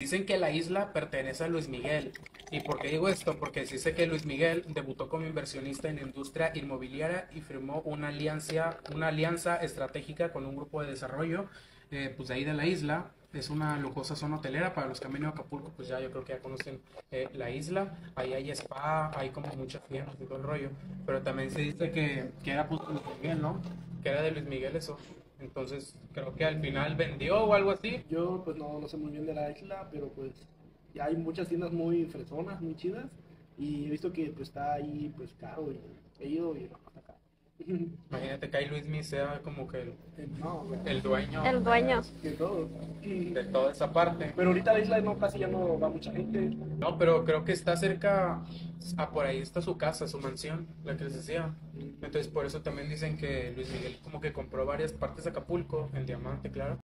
dicen que la isla pertenece a Luis Miguel. ¿Y por qué digo esto? Porque se dice que Luis Miguel debutó como inversionista en la industria inmobiliaria y firmó una alianza estratégica con un grupo de desarrollo, pues de ahí de la isla. Es una lujosa zona hotelera. Para los que han venido a Acapulco, pues ya yo creo que ya conocen la isla. Ahí hay spa, hay como muchas fiestas y todo el rollo. Pero también se dice que era pues de Luis Miguel, ¿no? Que era de Luis Miguel eso. Entonces creo que al final vendió o algo así. Yo pues no sé muy bien de la isla, pero pues ya hay muchas tiendas muy fresonas, muy chidas. Y he visto que pues está ahí pues caro y he ido y no, está caro. Imagínate que ahí Luismi sea como que No, güey, el dueño El dueño. de todo. de toda esa parte. Pero ahorita la isla no, casi ya no va mucha gente. No, pero creo que está cerca, por ahí está su casa, su mansión, la que les decía. Entonces por eso también dicen que Luis Miguel como que compró varias partes de Acapulco, en Diamante, claro.